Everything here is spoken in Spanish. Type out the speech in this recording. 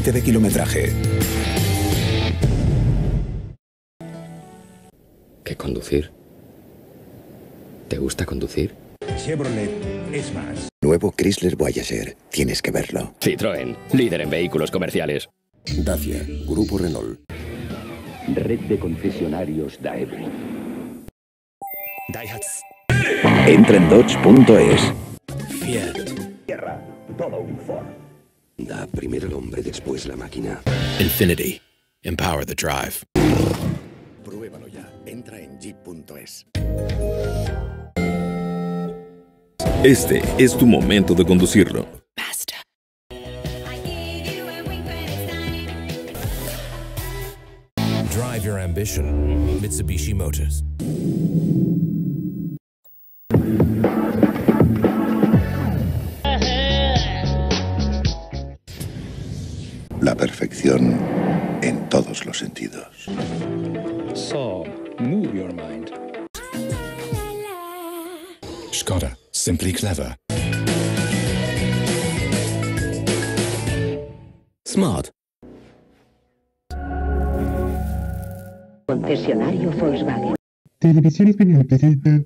límite de kilometraje. ¿Qué conducir? ¿Te gusta conducir? Chevrolet es más. Nuevo Chrysler Voyager. Tienes que verlo. Citroën, líder en vehículos comerciales. Dacia, Grupo Renault. Red de concesionarios Daewoo. Daihatsu. Entra en Dodge.es. Fiat. Tierra, todo un Ford. Da primero el hombre, después la máquina. Infinity. Empower the drive. Pruébalo ya. Entra en Jeep.es. Este es tu momento de conducirlo. Drive your ambition. Mitsubishi Motors. La perfección en todos los sentidos. So, move your mind. Skoda. Simply clever. Smart. Concesionario Volkswagen. Televisión Española presenta